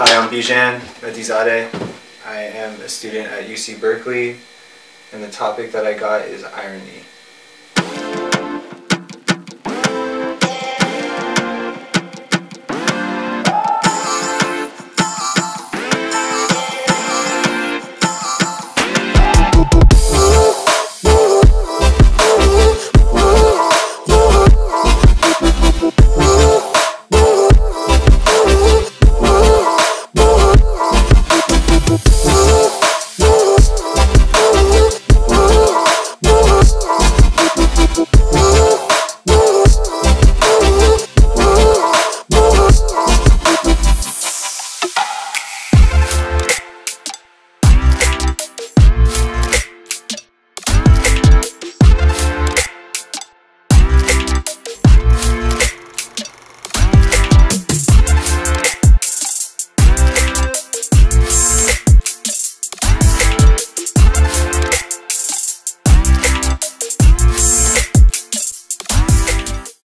Hi, I'm Bijan Medizadeh. I am a student at UC Berkeley, and the topic that I got is irony.